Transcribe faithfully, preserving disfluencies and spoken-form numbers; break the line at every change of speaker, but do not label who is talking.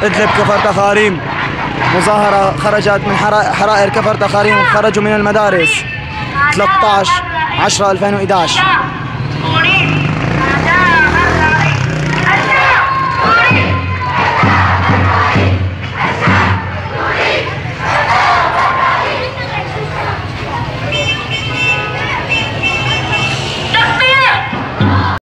إدلب كفر تخاريم، مظاهرة خرجت من حرائر كفر تخاريم، خرجوا من المدارس ثلاثة عشر عشرة ألفين وإحدى عشر.